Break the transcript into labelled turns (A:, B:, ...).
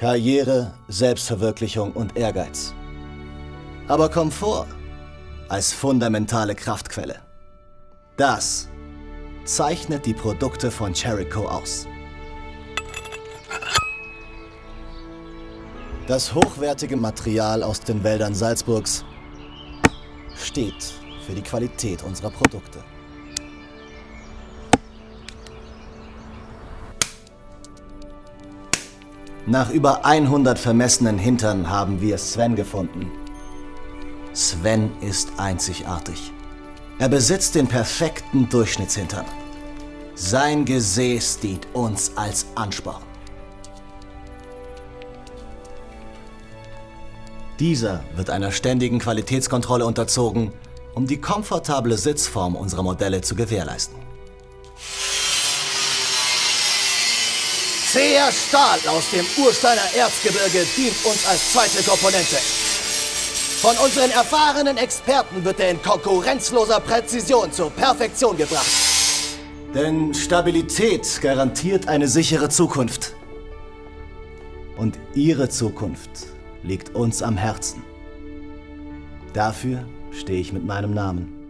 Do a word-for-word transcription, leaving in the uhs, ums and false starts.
A: Karriere, Selbstverwirklichung und Ehrgeiz. Aber Komfort als fundamentale Kraftquelle. Das zeichnet die Produkte von Jericho aus. Das hochwertige Material aus den Wäldern Salzburgs steht für die Qualität unserer Produkte. Nach über hundert vermessenen Hintern haben wir Sven gefunden. Sven ist einzigartig. Er besitzt den perfekten Durchschnittshintern. Sein Gesäß dient uns als Ansporn. Dieser wird einer ständigen Qualitätskontrolle unterzogen, um die komfortable Sitzform unserer Modelle zu gewährleisten. Zäher Stahl aus dem Ursteiner Erzgebirge dient uns als zweite Komponente. Von unseren erfahrenen Experten wird er in konkurrenzloser Präzision zur Perfektion gebracht. Denn Stabilität garantiert eine sichere Zukunft. Und Ihre Zukunft liegt uns am Herzen. Dafür stehe ich mit meinem Namen.